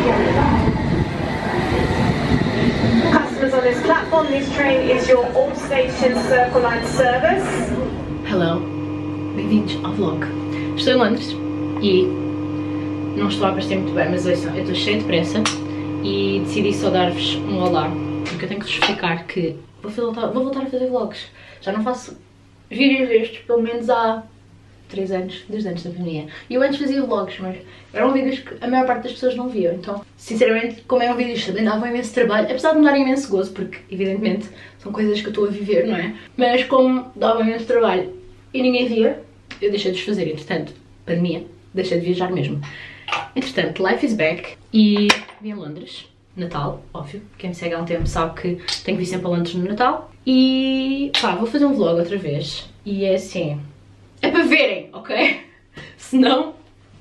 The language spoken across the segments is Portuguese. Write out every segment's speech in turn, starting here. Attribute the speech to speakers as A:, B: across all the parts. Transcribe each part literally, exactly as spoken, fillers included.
A: Customers on this platform, this train is your all-station Circle Line service.
B: Hello, bem-vindos ao vlog. Estou em Londres e não estou a aparecer muito bem, mas eu estou cheia de pressa e decidi só dar-vos um olá, porque eu tenho que vos explicar que vou voltar, vou voltar a fazer vlogs. Já não faço vídeos destes pelo menos há três anos, desde antes da pandemia. E eu antes fazia vlogs, mas eram vídeos que a maior parte das pessoas não viam. Então, sinceramente, como eram vídeos que também davam imenso trabalho, apesar de me dar imenso gozo, porque evidentemente são coisas que eu estou a viver, não é? Mas como davam imenso trabalho e ninguém via, eu deixei de os fazer. Entretanto, pandemia, deixei de viajar mesmo. Entretanto, life is back e vim a Londres. Natal, óbvio, quem me segue há um tempo sabe que tenho que vir sempre a Londres no Natal. E pá, vou fazer um vlog outra vez. E é assim, é para verem, ok? Senão,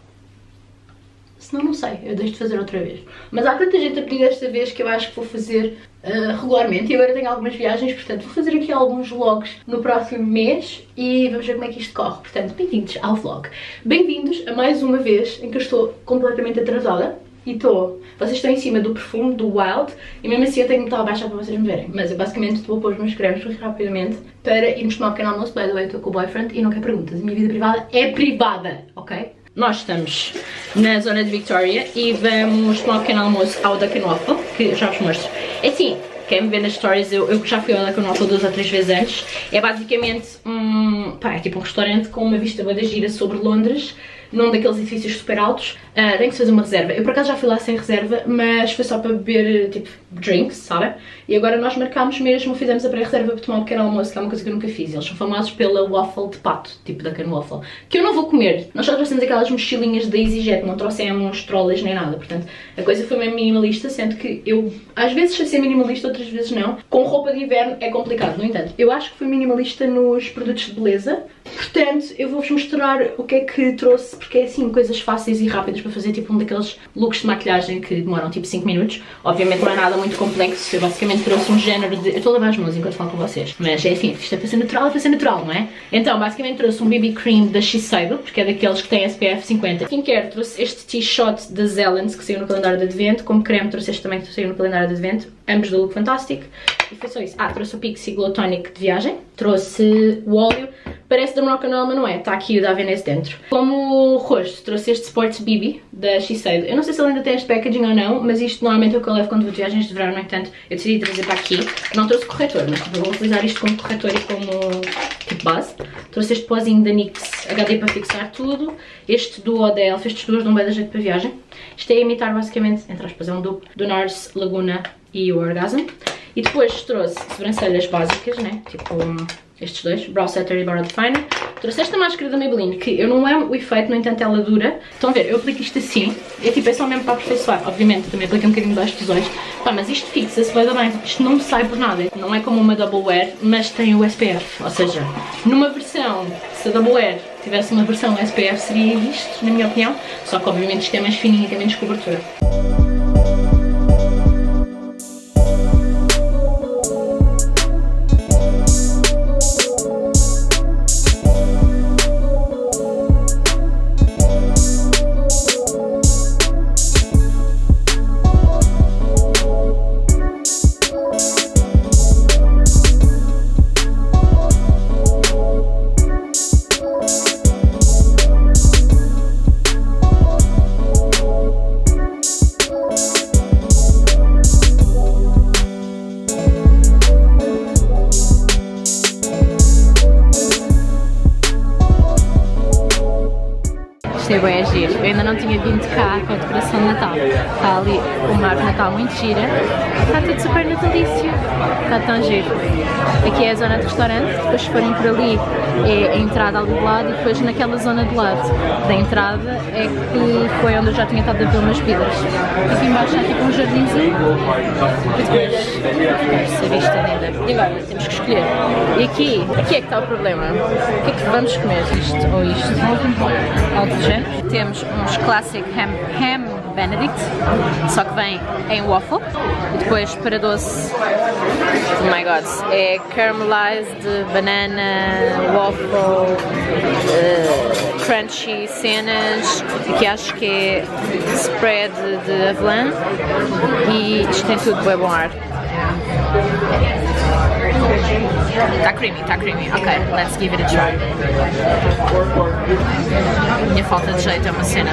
B: senão não sei, eu deixo de fazer outra vez. Mas há tanta gente a pedir desta vez que eu acho que vou fazer uh, regularmente. E agora tenho algumas viagens, portanto vou fazer aqui alguns vlogs no próximo mês e vamos ver como é que isto corre. Portanto, bem-vindos ao vlog. Bem-vindos a mais uma vez em que eu estou completamente atrasada. E estou, vocês estão em cima do perfume, do Wild, e mesmo assim eu tenho que estar a baixar para vocês me verem. Mas eu basicamente estou a pôr os meus cremes rapidamente para irmos tomar um pequeno almoço. By the way, eu estou com o boyfriend e não quero perguntas. A minha vida privada é privada, ok? Nós estamos na zona de Victoria e vamos tomar um pequeno almoço ao Duck and Waffle, que eu já vos mostro. É assim, quem me vê nas stories, eu, eu já fui ao Duck and Waffle duas ou três vezes antes. É basicamente um, pá, é tipo um restaurante com uma vista boa da gira sobre Londres, num daqueles edifícios super altos. Uh, tenho que fazer uma reserva. Eu por acaso já fui lá sem reserva, mas foi só para beber tipo drinks, sabe? E agora nós marcámos mesmo, fizemos a pré-reserva para tomar um pequeno almoço, que é uma coisa que eu nunca fiz. Eles são famosos pela waffle de pato, tipo da Duck and Waffle, que eu não vou comer. Nós só trouxemos aquelas mochilinhas da EasyJet, não trouxemos trolleys nem nada. Portanto, a coisa foi meio minimalista, sendo que eu às vezes sei ser minimalista, outras vezes não. Com roupa de inverno é complicado. No entanto, eu acho que fui minimalista nos produtos de beleza. Portanto, eu vou-vos mostrar o que é que trouxe, porque é assim, coisas fáceis e rápidas para fazer tipo um daqueles looks de maquilhagem que demoram tipo cinco minutos. Obviamente não é nada muito complexo, eu basicamente trouxe um género de... Eu estou a lavar as mãos enquanto falo com vocês, mas é assim, isto é para ser natural, é para ser natural, não é? Então, basicamente trouxe um B B Cream da Shiseido, porque é daqueles que têm S P F cinquenta. Skincare, trouxe este T-Shot da Zellens, que saiu no calendário de advento. Como creme, trouxe este também, que saiu no calendário de advento. Ambos do Look Fantastic. E foi só isso. Ah, trouxe o Pixie Glow Tonic de viagem. Trouxe o óleo. Parece da Morocanol, mas não é. Está aqui o da Avenese dentro. Como rosto, trouxe este Sports B B da Shiseido. Eu não sei se ele ainda tem este packaging ou não, mas isto normalmente é o que eu levo quando vou de viagens de verão. No entanto, eu decidi trazer para aqui. Não trouxe corretor, mas eu vou utilizar isto como corretor e como tipo base. Trouxe este pozinho da N Y X H D para fixar tudo. Este do O D L, estes dois dão bem da jeito para viagem. Isto é imitar basicamente, entre aspas, é um dupe do NARS, Laguna e o Orgasm. E depois trouxe sobrancelhas básicas, né? Tipo estes dois, Brow Setter e Brow Definer. Trouxe esta máscara da Maybelline, que eu não amo o efeito, no entanto ela dura. Estão a ver, eu aplico isto assim, é tipo, é só mesmo para aperfeiçoar. Obviamente também aplico um bocadinho das tesões. Pá, mas isto fixa-se, vai dar bem, isto não me sai por nada. Não é como uma Double Wear, mas tem o S P F, ou seja, numa versão, se a Double Wear tivesse uma versão S P F seria isto, na minha opinião. Só que obviamente isto é mais fininho e tem menos cobertura. Isto é bem agir. Eu ainda não tinha vindo cá com a decoração de Natal. Está ali uma árvore de Natal muito gira. Está tudo super natalício. Está tão giro. Aqui é a zona de restaurante. Depois se forem por ali é a entrada ali do lado. E depois naquela zona do lado da entrada é que foi onde eu já tinha estado a ver umas vidas. Aqui embaixo há tipo um jardinzinho. E depois essa vista linda. E agora temos que escolher. E aqui, aqui é que está o problema. O que é que vamos comer? Isto ou isto? Algo do género.
C: temos uns Classic Ham, ham Benedict, só que vem em waffle. E depois para doce, oh my god, é caramelized banana, waffle, uh, crunchy cenas. Aqui acho que é spread de avelã e isto tem tudo bem bom ar. Tá creamy, tá creamy. Ok, let's give it a try. Minha falta de jeito é uma cena.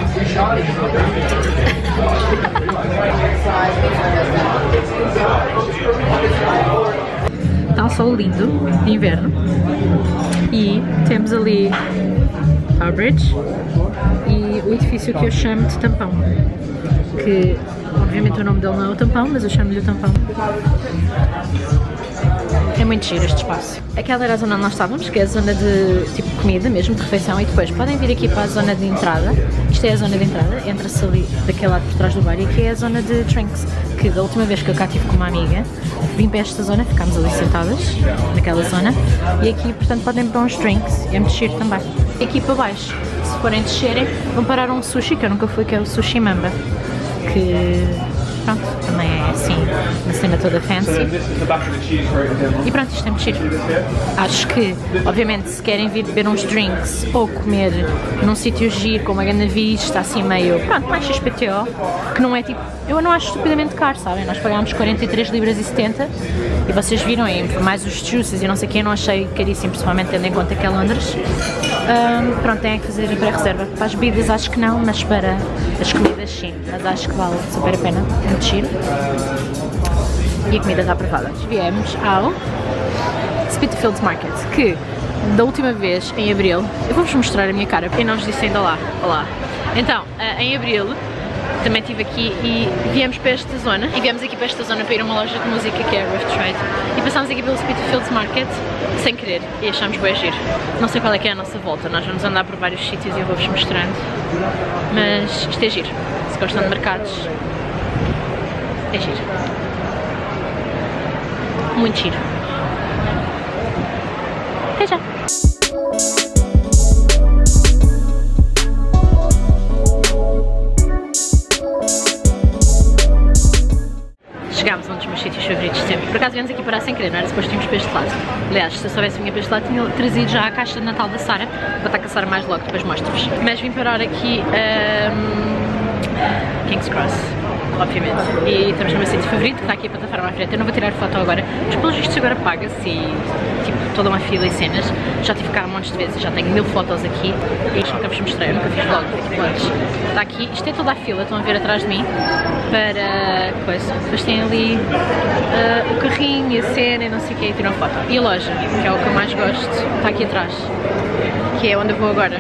C: Tá um sol lindo de inverno e temos ali Tower Bridge e o edifício que eu chamo de Tampão, que obviamente o nome dele não é o Tampão, mas eu chamo-lhe o Tampão. É muito giro este espaço. Aquela era a zona onde nós estávamos, que é a zona de tipo comida mesmo, de refeição, e depois podem vir aqui para a zona de entrada. Isto é a zona de entrada, entra-se ali daquele lado por trás do bar, e aqui é a zona de drinks, que da última vez que eu cá estive com uma amiga, vim para esta zona, ficámos ali sentadas, naquela zona, e aqui, portanto, podem beber uns drinks, e é muito giro também. E aqui para baixo, se forem descerem, vão parar a um sushi, que eu nunca fui, que é o Sushi Mamba, que... pronto, também é assim, uma cena toda fancy. E pronto, isto é muito giro. Acho que, obviamente, se querem vir beber uns drinks ou comer num sítio giro, com uma grande vista, assim meio, pronto, mais X P T O, que não é tipo, eu não acho estupidamente caro, sabem? Nós pagámos quarenta e três libras e setenta e vocês viram aí, mais os juices e não sei o que, eu não achei caríssimo, principalmente tendo em conta que é Londres. Um, pronto, têm que fazer pré-reserva. Para as bebidas acho que não, mas para as comidas sim, mas acho que vale super a pena. Muito giro. E a comida está aprovada. Viemos ao Spitalfields Market, que da última vez, em Abril, eu vou-vos mostrar a minha cara, porque eu não vos disse ainda lá. Olá. Então, em Abril, também estive aqui e viemos para esta zona, e viemos aqui para esta zona para ir a uma loja de música que é a Rift Trade, e passámos aqui pelo Spitalfields Market, sem querer, e achámos bem giro. Não sei qual é que é a nossa volta, nós vamos andar por vários sítios e eu vou-vos mostrando, mas isto é giro. Se gostam de mercados, é giro. Muito giro. Até já! Chegámos a um dos meus sítios favoritos de sempre. Por acaso viemos aqui parar sem querer, não era depois tínhamos para este lado. Aliás, se eu soubesse que vinha para este lado, tinha trazido já a caixa de Natal da Sara. Vou estar com a Sara mais logo, depois mostro-vos. Mas vim parar aqui um, King's Cross, obviamente. E estamos no meu sítio favorito, que está aqui a plataforma à frente. Eu não vou tirar foto agora, mas pelos vistos agora paga-se e tipo toda uma fila e cenas. Já tive cá um monte de vezes, já tenho mil fotos aqui. E isto nunca vos mostrei, eu nunca fiz vlog aqui vlogs. Está aqui, isto é toda a fila, estão a ver atrás de mim. Para coisa. Depois tem ali uh, o carrinho e a cena e não sei o que, e tiram foto. E a loja, que é o que eu mais gosto, está aqui atrás, que é onde eu vou agora.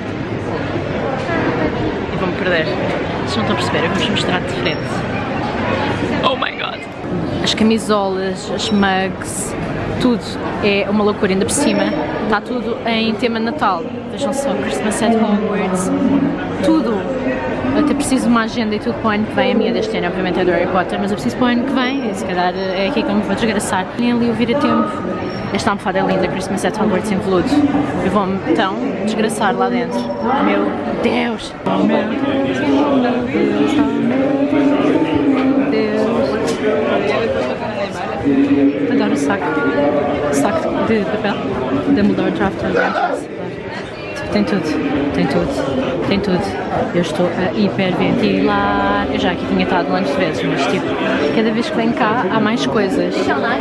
C: E vou-me perder. Vocês não estão a perceber, eu vou-vos mostrar de frente. Oh my god! As camisolas, as mugs, tudo é uma loucura, ainda por cima. Está tudo em tema de Natal. Vejam só, Christmas at Hogwarts, tudo. Eu até preciso de uma agenda e tudo para o ano que vem. A minha deste ano obviamente é do Harry Potter, mas eu preciso para o ano que vem e se calhar é aqui que eu me vou desgraçar. Nem ali eu vir a tempo. Esta almofada é linda, Christmas at Hogwarts em veludo. Eu vou-me então desgraçar lá dentro. Oh meu Deus! Oh meu Deus! Oh meu Deus! Adoro o saco. O saco de papel. Dumbledore Draft Adventures. Tem tudo, tem tudo, tem tudo. Eu estou a hiperventilar. Eu já aqui tinha estado montes de vezes, mas tipo, cada vez que venho cá há mais coisas.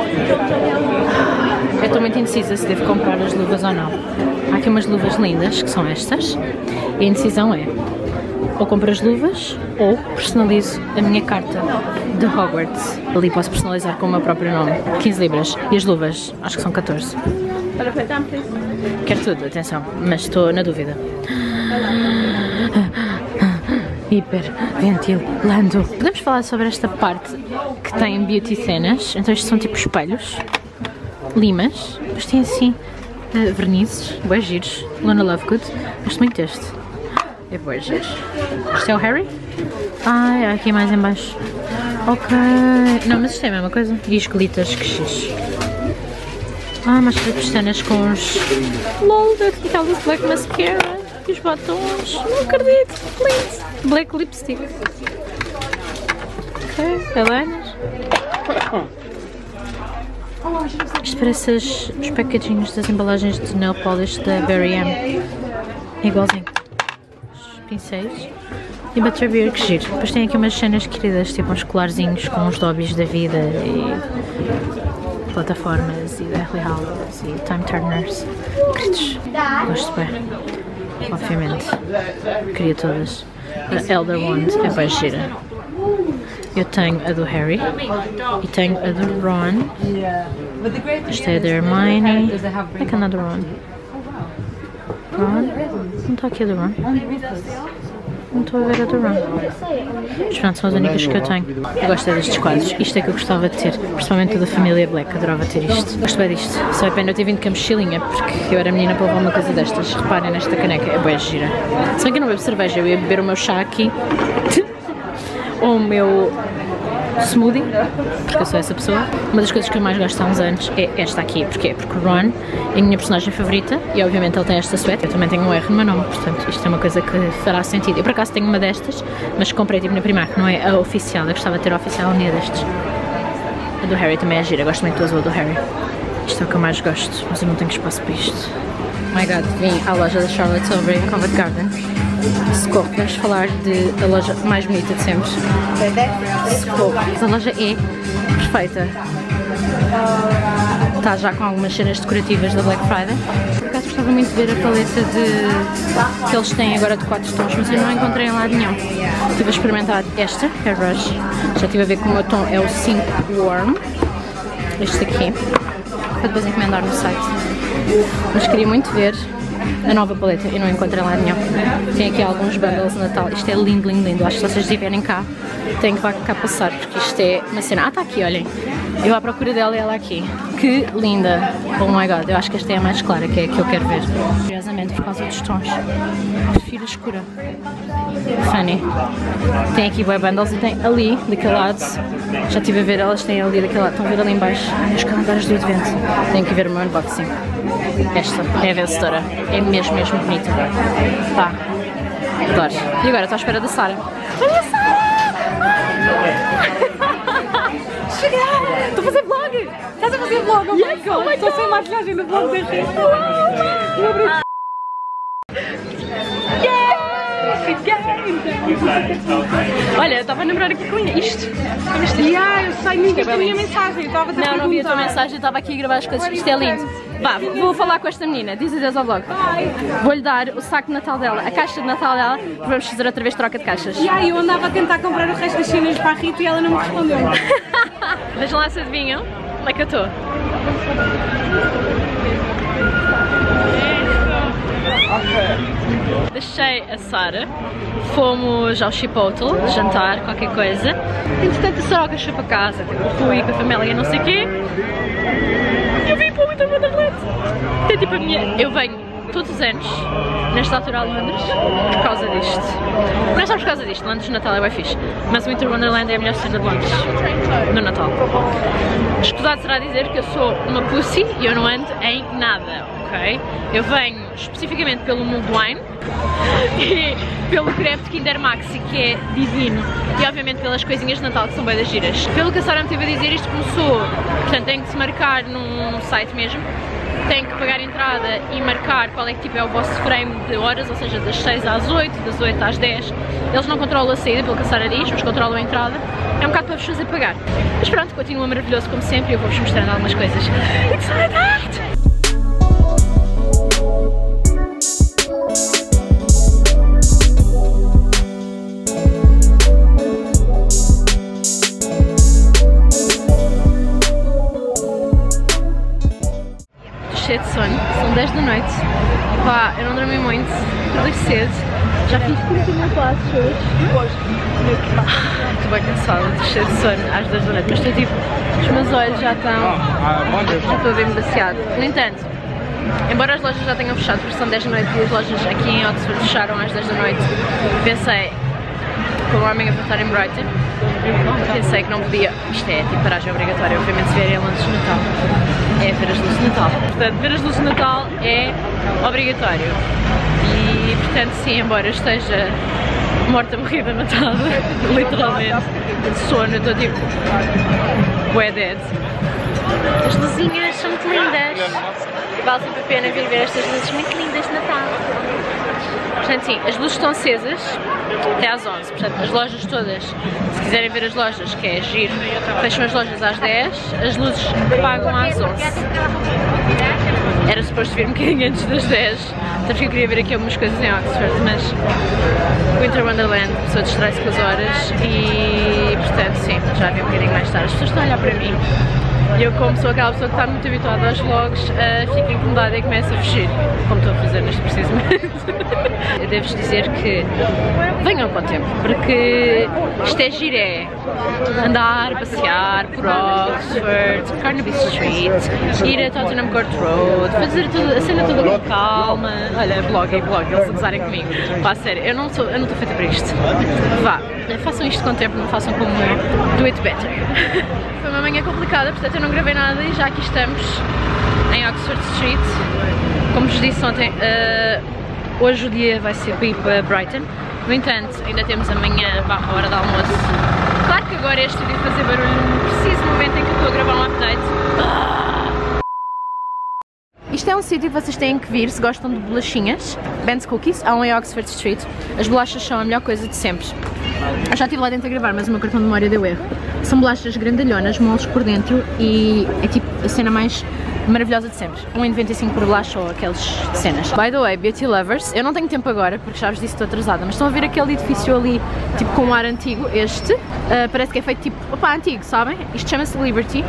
C: Eu estou muito indecisa se devo comprar as luvas ou não. Há aqui umas luvas lindas, que são estas, e a indecisão é: ou compro as luvas ou personalizo a minha carta de Hogwarts. Ali posso personalizar com o meu próprio nome. quinze libras. E as luvas, acho que são catorze. Quero tudo, atenção, mas estou na dúvida. Hiperventilando. Podemos falar sobre esta parte que tem beauty cenas. Então estes são tipo espelhos, limas, depois tem assim uh, vernizes, bué giros. Luna Lovegood, gosto muito deste. É bué giros. Este é o Harry. Ai, há aqui mais em baixo. Ok. Não, mas isto é a mesma coisa. E os glitters, que xixi. Ah, mas para pestanas com os... LOL, aquelas black mascara. E os batons, não acredito, lindo. Black lipstick. Ok, Helenas. Isto parece os, os packagings das embalagens de nail polish da Barry M. É igualzinho. Os pincéis. E Butterbeer, que giro. Depois tem aqui umas cenas queridas, tipo uns colarzinhos com uns dobbies da vida e plataformas e Deathly Hallows e Time Turners. Queridos, gosto bem. Obviamente. Queria todas. A Elder Wand é bem gira. Eu tenho a do Harry e tenho a do Ron. Esta é a da Hermione. Onde é que anda a do Ron? Ron? Não está aqui a do Ron? Não estou a ver a do Ron. Mas pronto, são as únicas que eu tenho. Eu gosto é destes quadros. Isto é que eu gostava de ter. Principalmente da família Black. Adorava ter isto. Gosto bem disto. Só é pena eu ter vindo com a mochilinha, porque eu era menina para levar uma coisa destas. Reparem nesta caneca. É bem gira. Se bem que eu não bebo cerveja, eu ia beber o meu chá aqui. Ou o meu smoothie, porque eu sou essa pessoa. Uma das coisas que eu mais gosto há uns anos é esta aqui. Porquê? Porque o Ron é a minha personagem favorita e obviamente ele tem esta suéte. Eu também tenho um R no meu nome, portanto isto é uma coisa que fará sentido. Eu por acaso tenho uma destas, mas comprei tipo na Primark, não é a oficial. Eu gostava de ter a oficial um dia destes. A do Harry também é gira, eu gosto muito do azul do Harry. Isto é o que eu mais gosto, mas eu não tenho espaço para isto. Oh my god, vim à loja da Charlotte Tilbury em Covent Garden. Socorro, vamos falar de, da loja mais bonita de sempre. Socorro, esta loja é perfeita. Está já com algumas cenas decorativas da Black Friday. Por acaso gostava muito de ver a paleta de, que eles têm agora de quatro tons, mas eu não encontrei em lado nenhum. Estive a experimentar esta, Hairbrush. Já estive a ver que o meu tom é o cinco Warm. Este aqui. Para depois encomendar no site. Mas queria muito ver a nova paleta, eu não encontrei lá nenhum. Tem aqui alguns bundles de Natal. Isto é lindo, lindo, lindo. Acho que se vocês estiverem cá, têm que vá cá passar, porque isto é uma cena. Ah, está aqui, olhem. Eu à procura dela e ela aqui. Que linda! Oh my god, eu acho que esta é a mais clara, que é a que eu quero ver. Curiosamente, por causa dos tons. Prefiro a escura. Funny. Tem aqui bué bundles e tem ali, daquele lado. Já estive a ver, elas têm ali daquele lado. Estão a ver ali em baixo os calendários do advento. Tenho que ver o meu unboxing. Esta é a vencedora. É mesmo, mesmo bonita. Pá, adoro. E agora estou à espera da Sara. Olha a Sara! Cheguei! Estou a fazer vlog! Estás a fazer vlog? Oh my god! Estou a fazer maquilhagem no vlog da Rita. Olha, eu estava a namorar aqui com isto.
D: Yeah, eu sei, não viste a minha mensagem.
C: Não, não vi a tua mensagem, eu estava aqui a gravar as coisas. Isto é lindo. Vá, vou falar com esta menina. Diz adeus ao vlog. Vou-lhe dar o saco de Natal dela, a caixa de Natal dela. Vamos fazer outra vez troca de caixas.
D: E aí, eu andava a tentar comprar o resto das cenas para a Rita e ela não me respondeu.
C: Vejam lá se adivinham. Como é que eu estou? Deixei a Sara, fomos ao Chipotle jantar, qualquer coisa. Entretanto a Sara foi para casa, fui com a família e não sei o quê. Eu vim para o Winter Wonderland. É tipo a minha... Eu venho todos os anos, nesta altura a Londres, por causa disto. Não é só por causa disto, Londres no Natal é bem fixe, mas o Winter Wonderland é a melhor cena de Londres, no Natal. Escusado será dizer que eu sou uma pussy e eu não ando em nada, ok? Eu venho especificamente pelo Mundo Wine e pelo crepe de Kinder Maxi, que é divino, e obviamente pelas coisinhas de Natal que são bem das giras. Pelo que a Sara me teve a dizer, isto começou, portanto tem que se marcar num, num site mesmo, tem que pagar entrada e marcar qual é que tipo é o vosso frame de horas, ou seja, das seis às oito, das oito às dez. Eles não controlam a saída, pelo que a Sara diz, mas controlam a entrada. É um bocado para vos fazer pagar. Mas pronto, continua maravilhoso como sempre e eu vou-vos mostrando algumas coisas. Excited! Cheio de sono, são dez da noite. Pá, eu não dormi muito, acordei cedo. Já fiz quarenta mil passos hoje. Estou bem cansada, estou cheia de sono às dez da noite, mas estou tipo, os meus olhos já estão, já estou a ver embaciado. No entanto, embora as lojas já tenham fechado, porque são dez da noite e as lojas aqui em Oxford fecharam às dez da noite, pensei, como a minha voltar em Brighton, pensei que não podia, isto é tipo paragem obrigatória, obviamente se vierem a Londres de Natal, é ver as luzes de Natal. Portanto, ver as luzes de Natal é obrigatório. E E portanto sim, embora esteja morta, morrida, matada, literalmente, de sono, eu estou tipo bué dead. As luzinhas são muito lindas. Vale sempre a pena vir ver estas luzes muito lindas de Natal. Portanto sim, as luzes estão acesas até às onze, portanto as lojas todas, se quiserem ver as lojas, que é giro, fecham as lojas às dez, as luzes pagam às onze. Era suposto vir um bocadinho antes das dez, até porque eu queria ver aqui algumas coisas em Oxford, mas Winter Wonderland, a pessoa distrai-se com as horas e portanto sim, já vi um bocadinho mais tarde. As pessoas estão a olhar para mim. E eu, como sou aquela pessoa que está muito habituada aos vlogs, uh, fico incomodada e começo a fugir, como estou a fazer neste preciso momento. Eu devo-vos dizer que venham com o tempo, porque isto é giro, é andar, passear por Oxford, Carnaby Street, ir a Tottenham Court Road, fazer tudo, a cena toda com calma. Olha, blog e blog, eles a gozarem comigo. Pá, sério, eu não estou eu não estou feita para isto. Vá, façam isto com o tempo, não façam como eu. Do it better. Foi uma manhã complicada, portanto eu não gravei nada e já aqui estamos em Oxford Street. Como vos disse ontem, uh, hoje o dia vai ser para ir para Brighton. No entanto, ainda temos amanhã barra hora de almoço. Claro que agora este vídeo fazer barulho no preciso momento em que eu estou a gravar um update. Isto é um sítio que vocês têm que vir se gostam de bolachinhas. Ben's Cookies, há um em Oxford Street. As bolachas são a melhor coisa de sempre. Eu já estive lá dentro a gravar, mas o meu cartão de memória deu erro. São bolachas grandalhonas, moles por dentro e é tipo a cena mais maravilhosa de sempre. um e noventa e cinco por bolacha ou aqueles cenas. By the way, Beauty Lovers, eu não tenho tempo agora porque já vos disse que estou atrasada, mas estão a ver aquele edifício ali, tipo com um ar antigo, este. Uh, parece que é feito tipo, opá, antigo, sabem? Isto chama-se Liberty.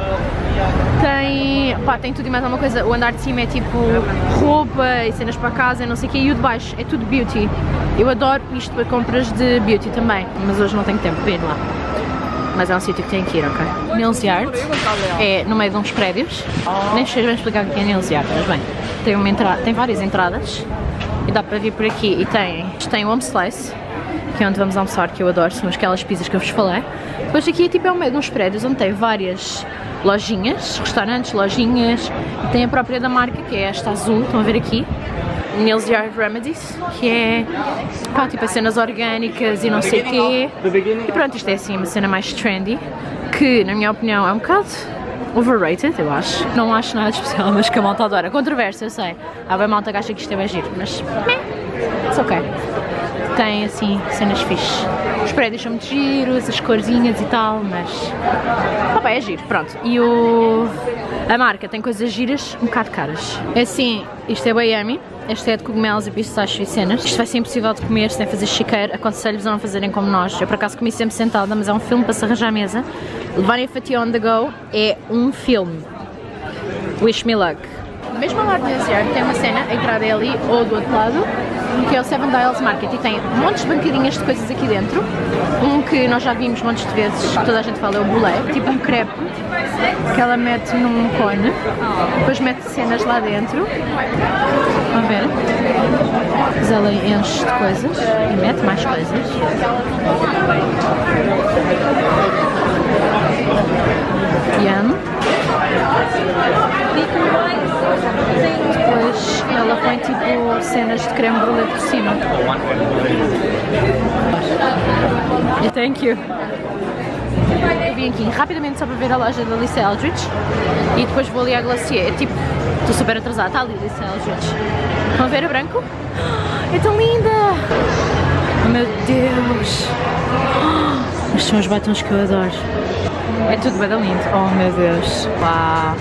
C: Tem, opá, tem tudo e mais alguma coisa. O andar de cima é tipo roupa e cenas para casa, não sei o quê, e o de baixo é tudo beauty. Eu adoro isto para compras de beauty também, mas hoje não tenho tempo para ir lá. Mas é um sítio que tem que ir, ok? Nails Yard é no meio de uns prédios. Nem sei bem explicar o que é Nails Yard, mas bem, tem, uma entrada, tem várias entradas e dá para vir por aqui. E tem, tem o Home Slice, que é onde vamos almoçar, que eu adoro, são aquelas pizzas que eu vos falei. Depois aqui é tipo é o meio de uns prédios onde tem várias lojinhas, restaurantes, lojinhas. E tem a própria da marca, que é esta azul, estão a ver aqui. Nails Yard Remedies, que é pá, tipo as cenas orgânicas e não sei o quê. E pronto, isto é assim uma cena mais trendy, que na minha opinião é um bocado overrated, eu acho. Não acho nada especial, mas que a malta adora. Controvérsia, eu sei. Há bem malta que acha que isto é bem giro, mas é, it's ok. Tem assim cenas fixes. Os prédios são muito giros, as corzinhas e tal, mas opa, é giro, pronto. E o... a marca tem coisas giras um bocado caras. É assim, isto é Miami. Este é de cogumelos e pistache e cenas. Isto vai ser impossível de comer sem fazer chiqueiro. Aconselho-vos a não fazerem como nós. Eu por acaso comi sempre sentada, mas é um filme para se arranjar a mesa. Levarem a fatia on the go é um filme. Wish me luck. Mesmo ao lado desse ar tem uma cena, a entrada é ali ou do outro lado, que é o Seven Dials Market e tem montes de bancadinhas de coisas aqui dentro. Um que nós já vimos montes de vezes, que toda a gente fala, é o boulé, tipo um crepe que ela mete num cone, depois mete cenas lá dentro. Vão ver? Mas ela enche de coisas e mete mais coisas. Yum. Depois ela põe tipo cenas de creme brulee por cima. Thank you. Eu vim aqui rapidamente só para ver a loja da Alice Eldridge e depois vou ali à Glacier. É tipo, estou super atrasada, está ali a Alice Eldridge. Vão ver a branco? É tão linda! Oh meu Deus! Estes são os batons que eu adoro. É tudo bem lindo. Oh meu Deus! Uau!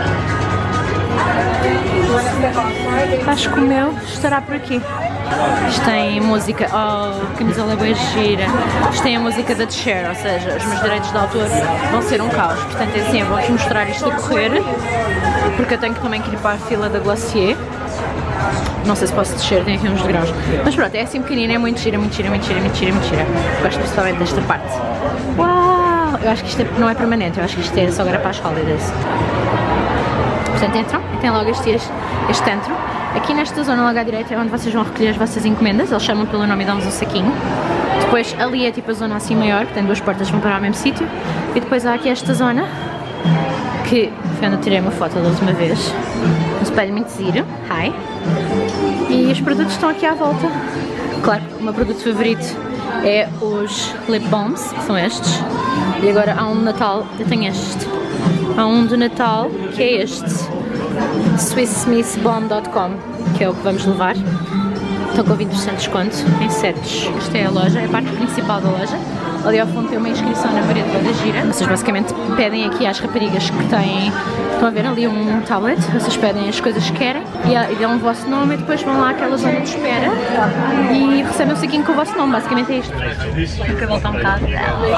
C: Acho que o meu estará por aqui. Isto tem música, oh, a camisola é bem gira. Isto tem a música da Cher, ou seja, os meus direitos de autor vão ser um caos. Portanto, é assim, eu vou-vos mostrar isto a correr, porque eu tenho também que ir para a fila da Glacier. Não sei se posso descer, tem aqui uns degraus. Mas pronto, é assim pequenina, é muito gira, muito gira, muito gira, muito gira, muito gira. Gosto principalmente desta parte. Uau! Eu acho que isto é, não é permanente, eu acho que isto é só agora para as holidays. Portanto, entram e tem logo este, este antro. Aqui nesta zona logo à direita é onde vocês vão recolher as vossas encomendas, eles chamam pelo nome e dão-vos um saquinho. Depois ali é tipo a zona assim maior, que tem duas portas que vão para o mesmo sítio. E depois há aqui esta zona, que foi onde eu tirei uma foto da última vez. espelho muito giro. Hi. E os produtos estão aqui à volta. Claro, o meu produto favorito é os lip balms, que são estes. E agora há um de Natal, eu tenho este. Há um de Natal que é este. swiss smith balm ponto com, que é o que vamos levar. Estão com vinte por cento de desconto em sets. Esta é a loja, é a parte principal da loja. Ali ao fundo tem uma inscrição na parede da gira. Vocês basicamente pedem aqui às raparigas que têm, estão a ver ali um tablet, vocês pedem as coisas que querem e dão o vosso nome e depois vão lá àquela zona de espera e recebem um saquinho com o vosso nome, basicamente é isto. O cabelo está um bocado.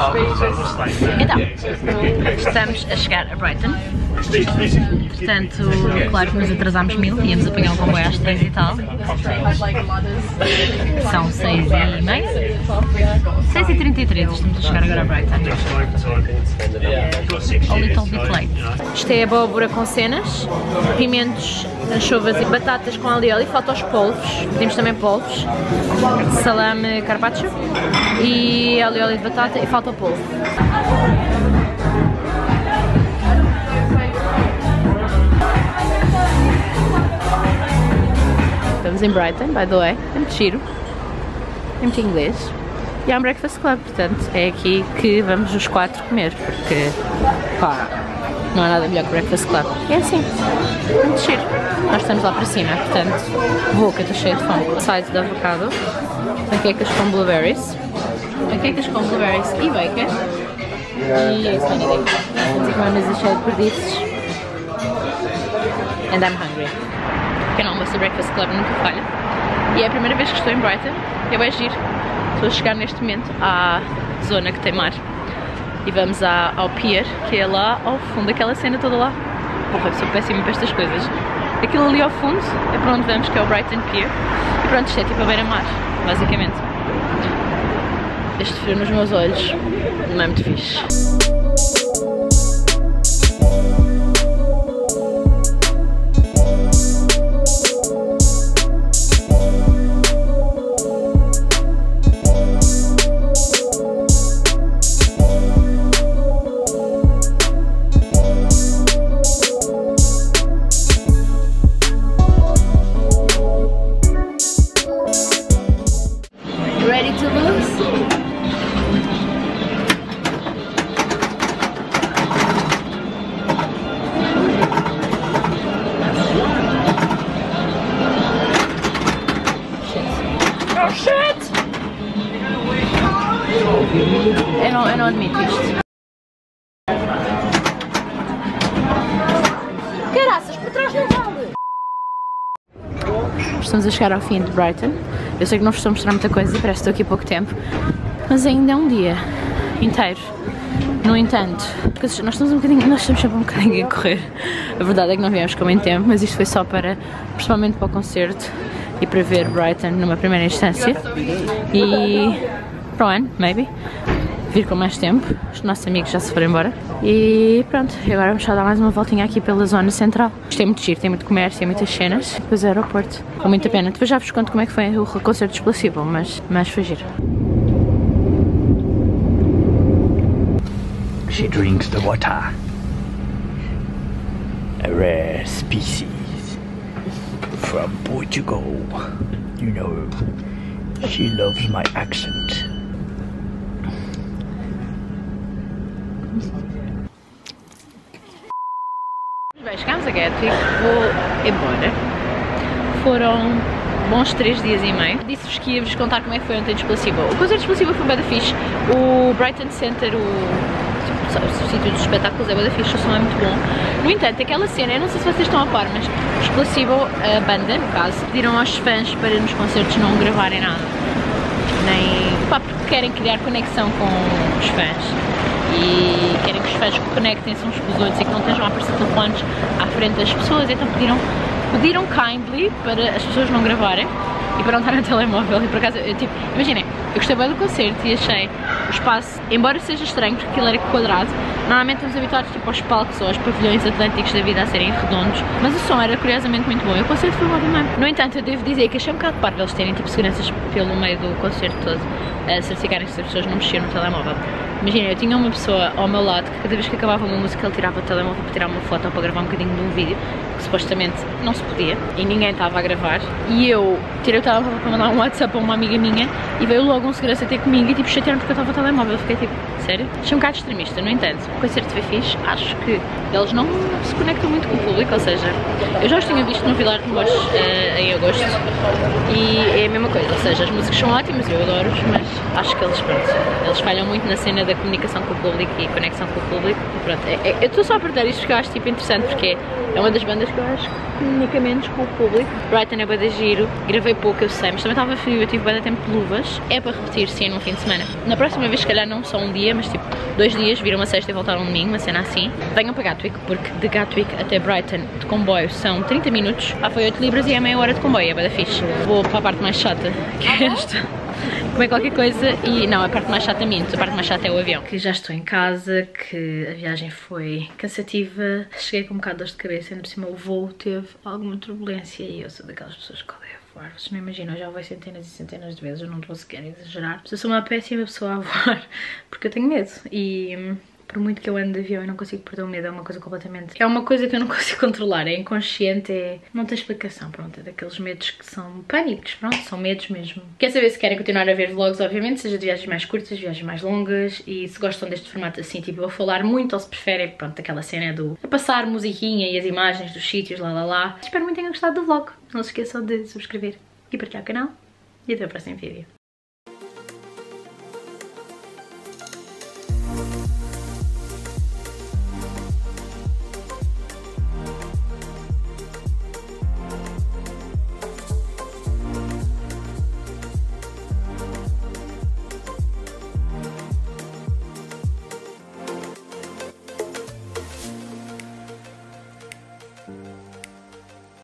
C: Então, estamos a chegar a Brighton. Portanto, claro que nos atrasámos mil, íamos apanhar o comboio às três e tal. São seis e meia. seis e trinta e três, estamos a chegar agora a Brighton. A little bit late. Isto é abóbora com cenas, pimentos, anchovas e batatas com alioli. Falta os polvos, pedimos também polvos, salame carpaccio e alioli de batata e falta o polvo. Estamos em Brighton, by the way, é muito giro, é muito inglês. E há um breakfast club, portanto é aqui que vamos os quatro comer, porque pá, não há nada melhor que o breakfast club. É assim, é muito giro. Nós estamos lá para cima, portanto vou que eu estou cheia de fome. Sides de avocado, panquecas com blueberries, panquecas com blueberries e bacon. E é isso, ainda tem uma mesa cheia de perdices. And I'm hungry. Pequeno almoço do Breakfast Club nunca falha. E é a primeira vez que estou em Brighton. É bem giro. Estou a chegar neste momento à zona que tem mar. E vamos à, ao pier, que é lá ao fundo, aquela cena toda lá. Porra, eu sou péssima para estas coisas. Aquilo ali ao fundo é para onde vamos, que é o Brighton Pier. E pronto, isto é tipo a beira-mar, basicamente. Este frio nos meus olhos não é muito fixe. Eu não, eu não admito isto. Caraças, por trás não vale! Estamos a chegar ao fim de Brighton. Eu sei que não vos estou a mostrar muita coisa e parece que estou aqui há pouco tempo, mas ainda é um dia inteiro. No entanto, nós estamos um bocadinho, nós estamos sempre um bocadinho a correr. A verdade é que não viemos com muito tempo, mas isto foi só para, principalmente para o concerto e para ver Brighton numa primeira instância. E para o ano, maybe, vir com mais tempo. Os nossos amigos já se foram embora. E pronto, agora vamos só dar mais uma voltinha aqui pela zona central. Isto é muito giro, tem muito comércio, tem muitas cenas. E depois o aeroporto, com muita pena. Depois já vos conto como é que foi o concerto dos Placebo, mas, mas foi giro.
E: She drinks the water. A rare species from Portugal. You know, she loves my accent.
C: Bem, chegámos a Gatwick, vou embora. Foram bons três dias e meio. Disse-vos que ia-vos contar como é que foi ontem de Placebo. O concerto de Placebo foi bem da fixe. O Brighton Center, o o sítio dos espetáculos é bem da fixe, o som é muito bom. No entanto, aquela cena, eu não sei se vocês estão a par, mas os Placebo, a banda, no caso, pediram aos fãs para nos concertos não gravarem nada. Nem... pá, porque querem criar conexão com os fãs. E querem que os fãs conectem-se uns com os outros e que não estejam a aparecer telefones à frente das pessoas. Então pediram, pediram kindly para as pessoas não gravarem e para não estar no telemóvel. E por acaso, eu, tipo, imaginem, eu gostei bem do concerto e achei O espaço, embora seja estranho porque aquilo era quadrado, normalmente estamos habituados tipo aos palcos ou aos pavilhões atlânticos da vida a serem redondos, mas o som era curiosamente muito bom e o concerto foi ótimo. No entanto, eu devo dizer que achei um bocado parvo eles terem tipo seguranças pelo meio do concerto todo a certificarem se as pessoas não mexiam no telemóvel. Imagina, eu tinha uma pessoa ao meu lado que cada vez que acabava uma música ele tirava o telemóvel para tirar uma foto ou para gravar um bocadinho de um vídeo, que supostamente não se podia e ninguém estava a gravar, e eu tirei o telemóvel para mandar um WhatsApp a uma amiga minha e veio logo um segurança ter comigo e tipo chatearam porque eu estava o telemóvel. Eu fiquei tipo, sério? Achei um bocado extremista. No entanto, o concerto foi fixe, acho que eles não se conectam muito com o público, ou seja, eu já os tinha visto no Vilar de Mouros uh, em agosto e é a mesma coisa, ou seja, as músicas são ótimas, eu adoro-os, mas acho que eles, pronto, eles falham muito na cena da comunicação com o público e conexão com o público e pronto, é, é, eu estou só a perguntar isto porque eu acho tipo interessante, porque é uma das bandas que eu acho que comunica menos com o público. Brighton é banda giro, gravei pouco, eu sei, mas também estava frio, eu tive banda tempo de luvas, é para repetir sim num fim de semana. Na próxima vez, se calhar não só um dia, mas tipo dois dias, viram uma sexta e voltaram um domingo, uma cena assim. Venham para Gatwick, porque de Gatwick até Brighton de comboio são trinta minutos, ah, foi oito libras e é meia hora de comboio, é bada fixe. Vou para a parte mais chata, que é esta. Comer qualquer coisa e não, a parte mais chata minto, a parte mais chata é o avião. Que já estou em casa, que a viagem foi cansativa, cheguei com um bocado de dor de cabeça, ainda por cima o voo teve alguma turbulência e eu sou daquelas pessoas que odeiam voar. Vocês não imaginam, eu já voei centenas e centenas de vezes, eu não estou sequer a exagerar. Mas eu sou uma péssima pessoa a voar, porque eu tenho medo e... por muito que eu ande de avião e não consigo perder o medo, é uma coisa completamente... é uma coisa que eu não consigo controlar, é inconsciente, é... não tem explicação, pronto, é daqueles medos que são pânicos, pronto, são medos mesmo. Quer saber se querem continuar a ver vlogs, obviamente, seja de viagens mais curtas, viagens mais longas, e se gostam deste formato assim, tipo, eu vou falar muito, ou se preferem, pronto, aquela cena do... a passar musiquinha e as imagens dos sítios, lá lá lá. Espero muito que tenham gostado do vlog, não se esqueçam de subscrever e partilhar o canal, e até o próximo vídeo.